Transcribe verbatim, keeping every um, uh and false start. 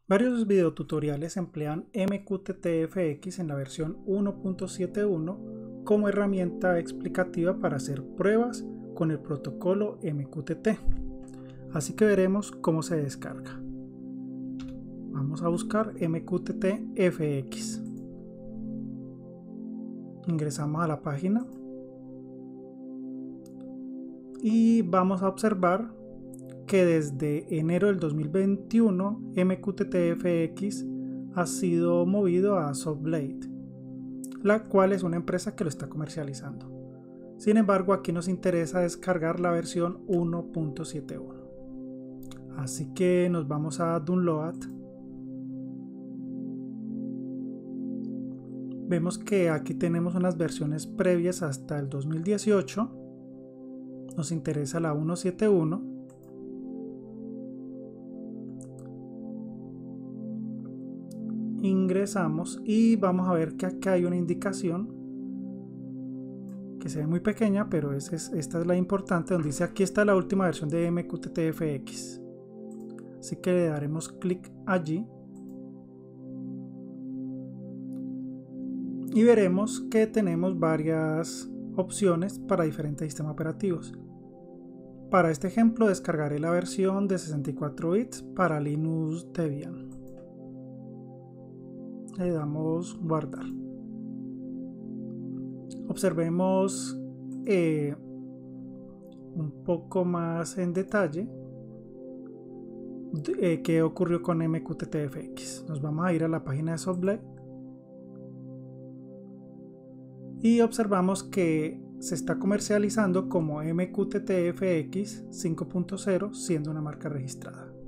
Varios videotutoriales emplean M Q T T F X en la versión uno punto siete punto uno como herramienta explicativa para hacer pruebas con el protocolo M Q T T. Así que veremos cómo se descarga. Vamos a buscar M Q T T F X. Ingresamos a la página y vamos a observar que desde enero del dos mil veintiuno M Q T T F X ha sido movido a Softblade, la cual es una empresa que lo está comercializando. Sin embargo, aquí nos interesa descargar la versión uno punto siete punto uno. Así que nos vamos a Download. Vemos que aquí tenemos unas versiones previas hasta el dos mil dieciocho. Nos interesa la uno punto siete punto uno. Ingresamos y vamos a ver que acá hay una indicación que se ve muy pequeña, pero es, es, esta es la importante, donde dice aquí está la última versión de M Q T T F X. Así que le daremos clic allí y veremos que tenemos varias opciones para diferentes sistemas operativos. Para este ejemplo descargaré la versión de sesenta y cuatro bits para Linux Debian. Le damos guardar. Observemos eh, un poco más en detalle eh, qué ocurrió con M Q T T F X. Nos vamos a ir a la página de Softblade y observamos que se está comercializando como M Q T T F X cinco punto cero, siendo una marca registrada.